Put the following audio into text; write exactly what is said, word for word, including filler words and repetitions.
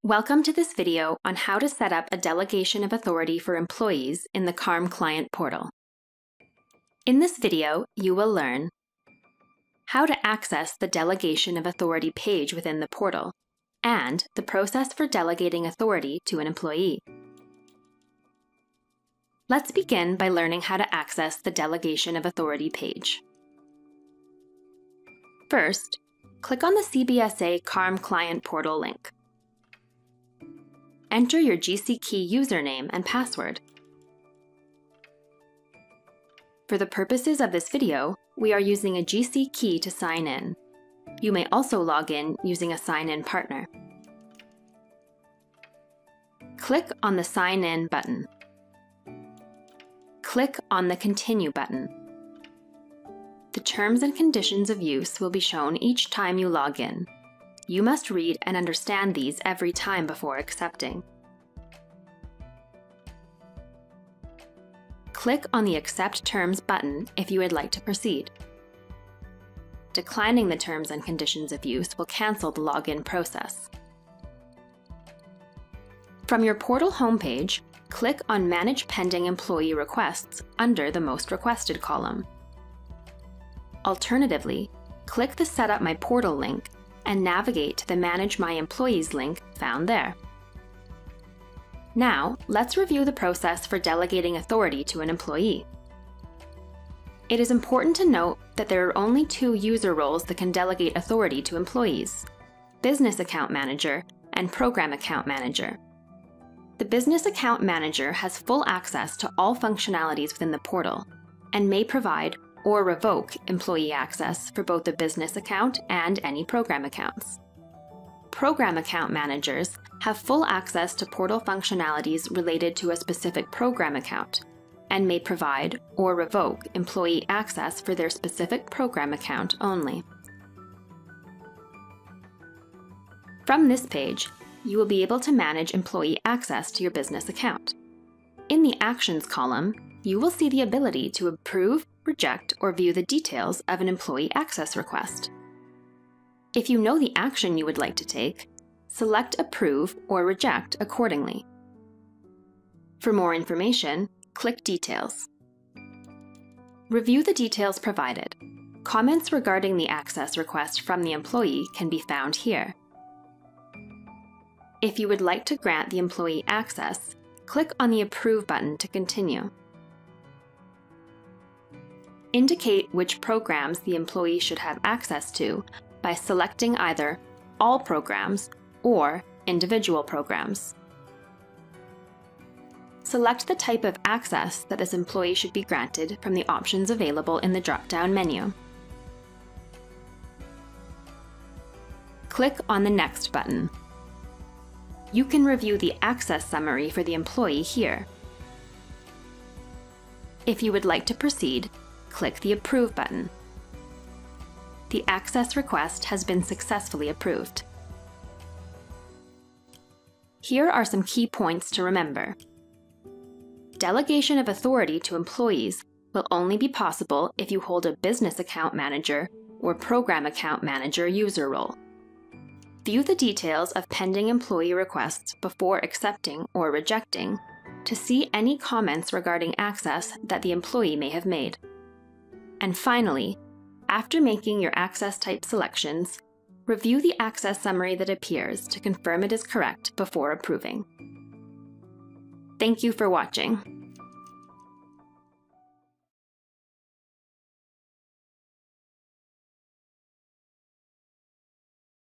Welcome to this video on how to set up a delegation of authority for employees in the CARM Client Portal. In this video, you will learn how to access the Delegation of Authority page within the portal, and the process for delegating authority to an employee. Let's begin by learning how to access the Delegation of Authority page. First, click on the C B S A CARM Client Portal link. Enter your G C Key username and password. For the purposes of this video, we are using a G C key to sign in. You may also log in using a sign-in partner. Click on the Sign In button. Click on the Continue button. The terms and conditions of use will be shown each time you log in. You must read and understand these every time before accepting. Click on the Accept Terms button if you would like to proceed. Declining the terms and conditions of use will cancel the login process. From your portal homepage, click on Manage Pending Employee Requests under the Most Requested column. Alternatively, click the Set Up My Portal link and navigate to the Manage My Employees link found there. Now, let's review the process for delegating authority to an employee. It is important to note that there are only two user roles that can delegate authority to employees: Business Account Manager and Program Account Manager. The Business Account Manager has full access to all functionalities within the portal and may provide or revoke employee access for both the business account and any program accounts. Program account managers have full access to portal functionalities related to a specific program account and may provide or revoke employee access for their specific program account only. From this page, you will be able to manage employee access to your business account. In the Actions column, you will see the ability to approve, reject, or view the details of an employee access request. If you know the action you would like to take, select Approve or Reject accordingly. For more information, click Details. Review the details provided. Comments regarding the access request from the employee can be found here. If you would like to grant the employee access, click on the Approve button to continue. Indicate which programs the employee should have access to by selecting either All Programs or Individual Programs. Select the type of access that this employee should be granted from the options available in the drop-down menu. Click on the Next button. You can review the access summary for the employee here. If you would like to proceed, click the Approve button. The access request has been successfully approved. Here are some key points to remember. Delegation of authority to employees will only be possible if you hold a Business Account Manager or Program Account Manager user role. View the details of pending employee requests before accepting or rejecting to see any comments regarding access that the employee may have made. And finally, after making your access type selections, review the access summary that appears to confirm it is correct before approving. Thank you for watching.